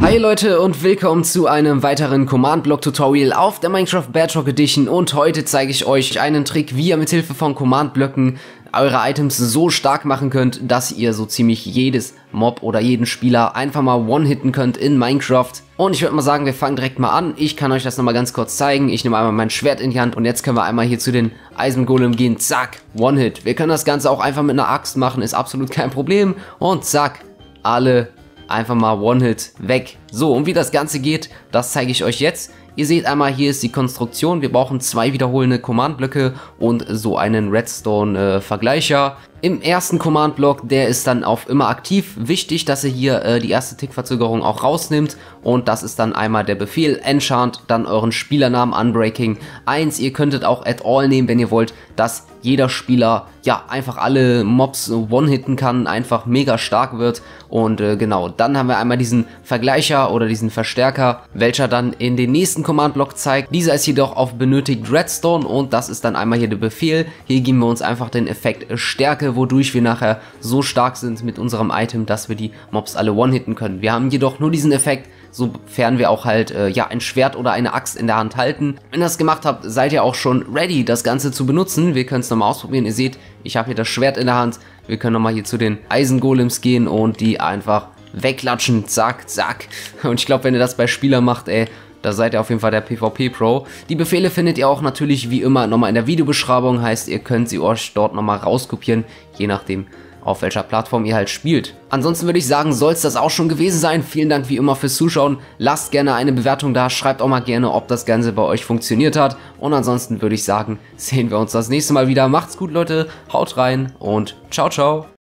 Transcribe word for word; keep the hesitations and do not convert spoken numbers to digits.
Hi Leute und willkommen zu einem weiteren Command-Block-Tutorial auf der Minecraft Bedrock Edition, und heute zeige ich euch einen Trick, wie ihr mit Hilfe von Command-Blöcken eure Items so stark machen könnt, dass ihr so ziemlich jedes Mob oder jeden Spieler einfach mal one-hitten könnt in Minecraft. Und ich würde mal sagen, wir fangen direkt mal an. Ich kann euch das nochmal ganz kurz zeigen. Ich nehme einmal mein Schwert in die Hand und jetzt können wir einmal hier zu den Eisengolem gehen. Zack, One-Hit. Wir können das Ganze auch einfach mit einer Axt machen, ist absolut kein Problem. Und zack, alle einfach mal One-Hit weg. So, und wie das Ganze geht, das zeige ich euch jetzt. Ihr seht einmal, hier ist die Konstruktion. Wir brauchen zwei wiederholende Command-Blöcke und so einen Redstone-Vergleicher. Äh, Im ersten Command-Block, der ist dann auf immer aktiv. Wichtig, dass ihr hier äh, die erste Tickverzögerung auch rausnimmt. Und das ist dann einmal der Befehl Enchant, dann euren Spielernamen Unbreaking eins. Ihr könntet auch At All nehmen, wenn ihr wollt, dass jeder Spieler ja einfach alle Mobs one-hitten kann, einfach mega stark wird. Und äh, genau, dann haben wir einmal diesen Vergleicher oder diesen Verstärker, welcher dann in den nächsten Command-Block zeigt. Dieser ist jedoch auf benötigt Redstone und das ist dann einmal hier der Befehl. Hier geben wir uns einfach den Effekt Stärke, wodurch wir nachher so stark sind mit unserem Item, dass wir die Mobs alle one-hitten können. Wir haben jedoch nur diesen Effekt, sofern wir auch halt äh, ja ein Schwert oder eine Axt in der Hand halten. Wenn ihr das gemacht habt, seid ihr auch schon ready, das Ganze zu benutzen. Wir können es nochmal ausprobieren. Ihr seht, ich habe hier das Schwert in der Hand. Wir können nochmal hier zu den Eisengolems gehen und die einfach wegklatschen. Zack, zack. Und ich glaube, wenn ihr das bei Spielern macht, ey, da seid ihr auf jeden Fall der PvP-Pro. Die Befehle findet ihr auch natürlich wie immer nochmal in der Videobeschreibung. Heißt, ihr könnt sie euch dort nochmal rauskopieren, je nachdem, auf welcher Plattform ihr halt spielt. Ansonsten würde ich sagen, soll es das auch schon gewesen sein. Vielen Dank wie immer fürs Zuschauen. Lasst gerne eine Bewertung da. Schreibt auch mal gerne, ob das Ganze bei euch funktioniert hat. Und ansonsten würde ich sagen, sehen wir uns das nächste Mal wieder. Macht's gut, Leute. Haut rein und ciao, ciao.